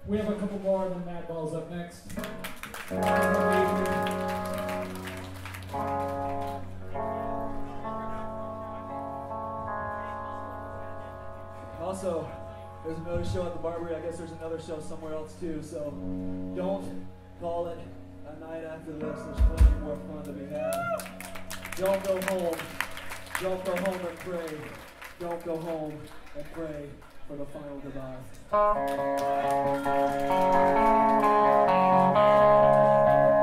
We have a couple more, and then Madball's up next. Also, there's another show at the Barbary. I guess there's another show somewhere else too, so don't call it a night after this. There's plenty more fun to be had. Don't go home. Don't go home and pray. Don't go home and pray for the final goodbye.